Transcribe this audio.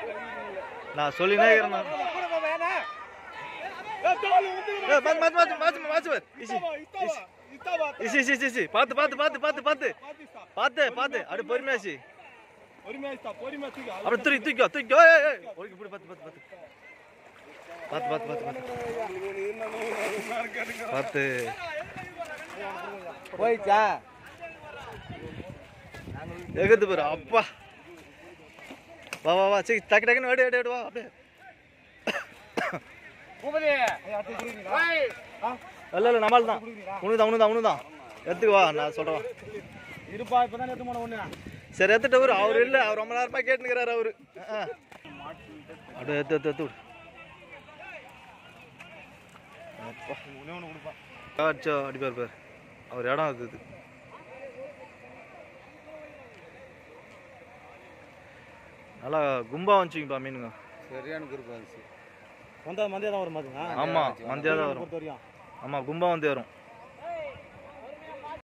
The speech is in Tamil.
நான் சொல்லினே இருக்கிறேன். பார்த்து பார்த்து பார்த்து பார்த்து பார்த்து பார்த்து பார்த்து அப்படி பொறுமையாச்சு அப்படி தூக்கோ தூக்கோ இப்படி பார்த்து பார்த்து பார்த்து பார்த்து பார்த்து பார்த்து பார்த்து பார்த்து போயிச்சா எகுது பாரு அப்பா வா வா வா சரி டக்கு டக்குன்னு எடு எடு வா அப்படியே இல்ல இல்ல நம்மால் தான் உனு தான் எடுத்துக்கு வா நான் சொல்றேன் இருப்பா இப்பதான் எடுத்து போன ஒண்ணு சரி எடுத்துட்டு அவரு அவரு இல்ல அவர் ரொம்ப நேரமா கேட்டுக்கிறாரு அவரு அப்படியே எடுத்து எடுத்து விடு அடிப்பார் பேர் அவர் இடம் இருக்குது நல்லா கும்பா வந்துச்சுங்கப்பா மீனுங்க சரியான குரூப் வந்துச்சு வந்தா மந்தியா தான் வரும் பாத்துங்க ஆமா மந்தியா தான் வரும் ஆமா கும்பா வந்து வரும்